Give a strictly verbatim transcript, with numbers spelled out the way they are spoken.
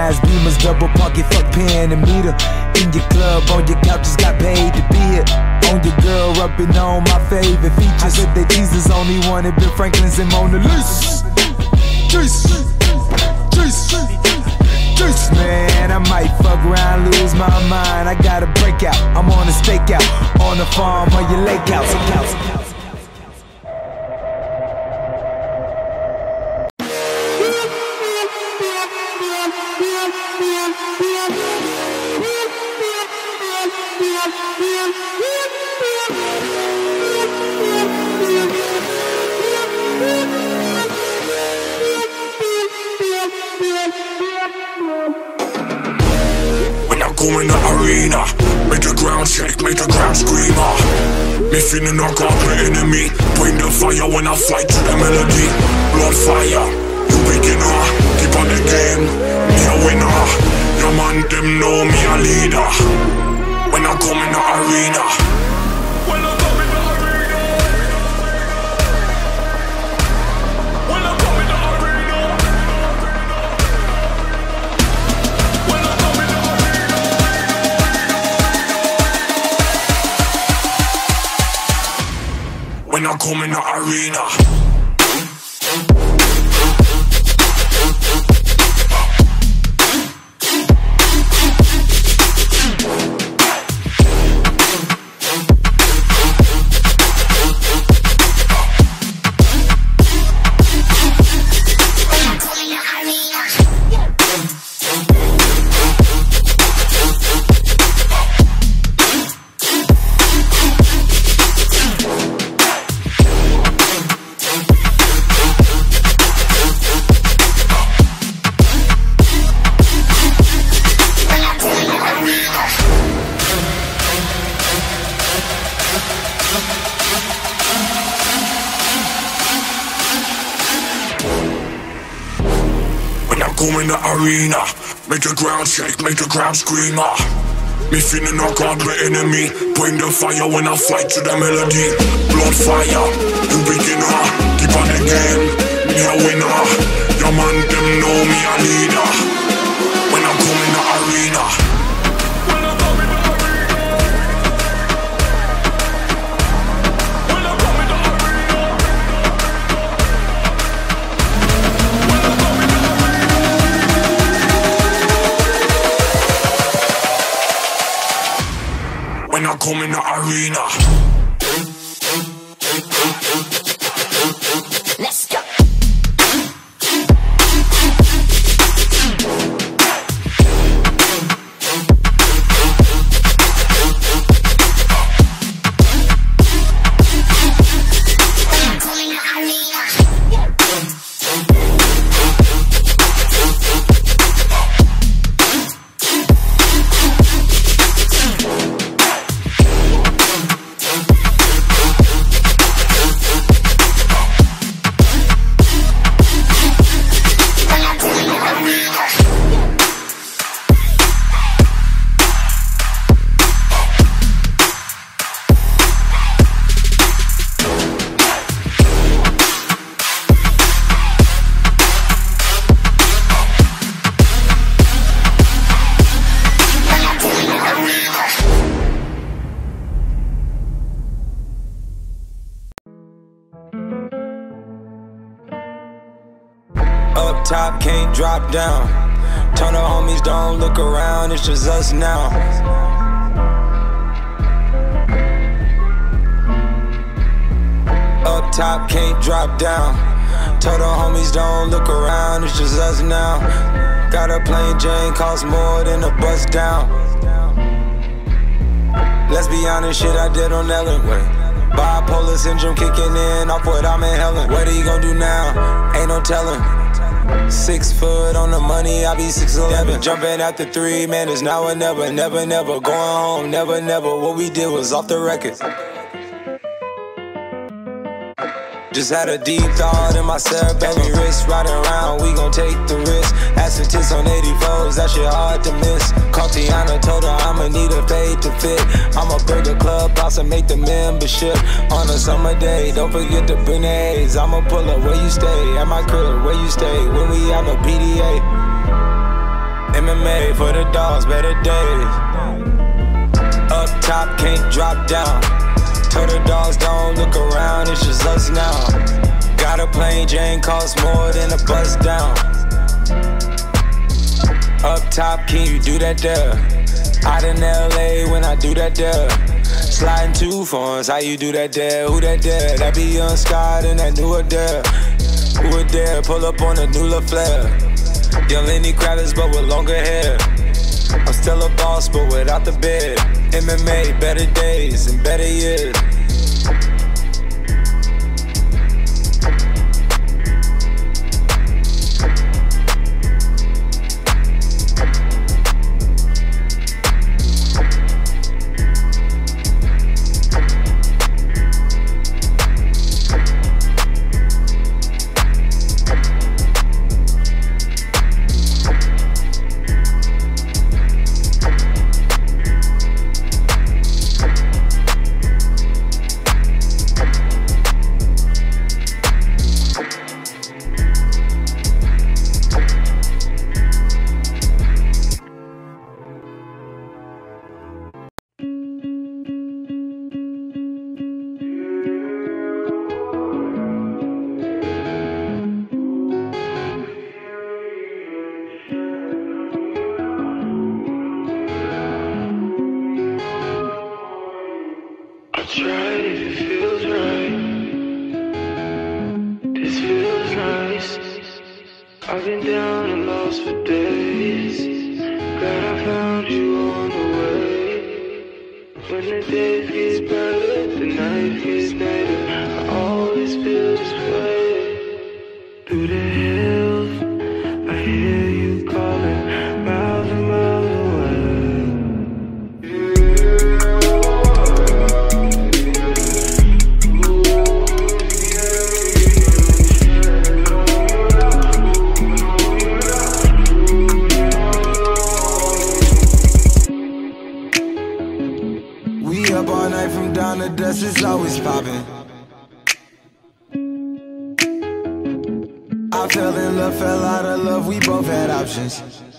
eyes, beamers, double pocket, fuck pen and meter. In your club, on your couch, just got paid to be here. On your girl, rubbing on my favorite features. I said that Jesus only wanted Ben Franklin's and Mona Lisa. Juice, juice, juice, man, I might fuck around, lose my mind. I got a breakout, I'm on a stakeout, on the farm or your lake house. Come in the arena, make the ground shake, make the ground scream. Ah. Me feeling knock out the enemy. Bring the fire when I fly to the melody. Blood fire, you beginner. Keep on the game, me a winner. Your man them know me a leader. When I come in the arena. When I come in the arena. When I come in the arena. When I come in the arena. When I come in the arena. Come in the arena, make the ground shake, make the ground scream. Ah. Me feeling knock out the enemy. Bring the fire when I fly to the melody. Blood fire, you beginner. Keep on the game, me a winner. Your man them know me a leader. When I come in the arena. When I come in the arena. When I come in the arena. When I come in the arena. When I come in the arena. Let's go. Up top, can't drop down. Turn the homies, don't look around, it's just us now. Up top, can't drop down. Tell the homies, don't look around, it's just us now. Got a plain Jane, cost more than a bus down. Let's be honest, shit I did on Ellen way. Bipolar syndrome kicking in off what I'm inhaling. What are you gonna do now? Ain't no telling. Six foot on the money, I be six eleven. Jumping at the three, man, it's now or never. Never, never, going home, never, never. What we did was off the record. Just had a deep thought in my cerebellum. Wrist riding around, we gon' take the risk. Acetates on eighty-fours, that shit hard to miss. Cartiana told her I'ma need a fade to fit. I'ma break the clubhouse and make the membership on a summer day. Don't forget to bring the A's. I'ma pull up where you stay. At my crib, where you stay. When we have a P D A. M M A for the dogs, better days. Up top, can't drop down. Tell the dogs don't look around, it's just us now. Got a plain Jane, costs more than a bus down. Up top, can you do that there? Out in L A when I do that there. Sliding two phones, how you do that there? Who that there? That be Young Scott and that new there. Who it there? Pull up on a new LaFleur. Young Lenny Kravitz but with longer hair. I'm still a boss but without the bed. M M A, better days and better years. I've been down and lost for days. Glad I found you on the way. When the days get brighter, the night gets nighter. I always feel this way. Through the hills, I hear you calling, miles and miles away. We up all night from dawn to dusk, it's always popping. I fell in love, fell out of love, we both had options.